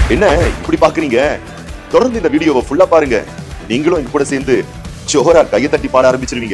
என்ன இப்படி பாக்குறீங்க? தொடர்ந்து இந்த வீடியோவை ஃபுல்லா பாருங்க. நீங்களும் எங்க கூட சேர்ந்து ஜோரா கையை தட்டி பாட ஆரம்பிச்சிருவீங்க.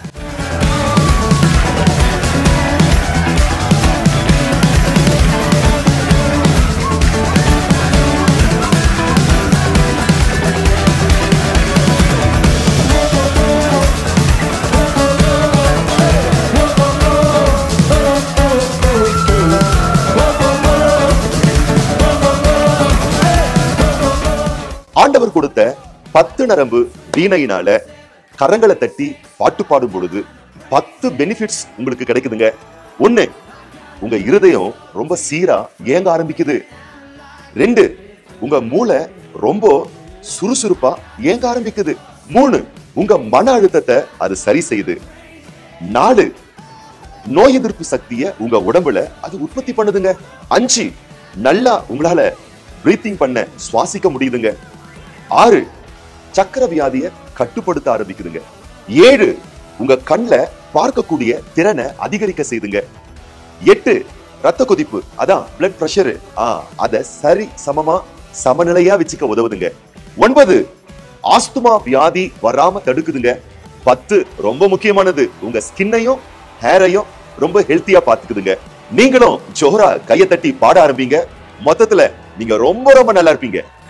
ஆண்டவர் கொடுத்த 10 நரம்பு வீணையினால கரங்களை தட்டி பாட்டு பாடும் பொழுது 10 பெனிஃபிட்ஸ் உங்களுக்கு கிடைக்குதுங்க. 1, உங்க இருதயம் ரொம்ப சீரா ஏங்க ஆரம்பிக்குது. 2, உங்க மூளை ரொம்ப சுறுசுறுப்பா ஏங்க ஆரம்பிக்குது. 3, உங்க மன அழுத்தத்தை அது சரி செய்யுது. 4, நோய் எதிர்ப்பு சக்தியை உங்க உடம்புல அது உற்பத்தி பண்ணுதுங்க. 5, நல்லா உங்களால பிரீத்திங் பண்ண சுவாசிக்க முடியுதுங்க. 6, சக்கர வியாதியை கட்டுப்படுத்த ஆரம்பிக்குதுங்க. 7, உங்க கண்ல பார்க்கக்கூடிய திறனை அதிகரிக்க செய்துங்க. 8, ரத்த கொதிப்பு அதான் பிளட் பிரஷர் அத சரி சமமா சமநிலையா வச்சுக்க உதவுதுங்க. 9, ஆஸ்துமா வியாதி வராம தடுக்குதுங்க. 10, ரொம்ப முக்கியமானது, உங்க ஸ்கின்னையும் ஹேரையும் ரொம்ப ஹெல்த்தியா பாத்துக்குதுங்க. நீங்களும் ஜோரா கையை தட்டி பாட ஆரம்பிங்க. மொத்தத்துல நீங்க ரொம்ப ரொம்ப நல்லா இருப்பீங்க.